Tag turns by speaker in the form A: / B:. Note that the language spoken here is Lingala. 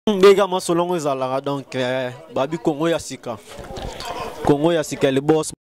A: Bega masolongo ezalaka donc babi Congo ya sika. Congo ya sika le boss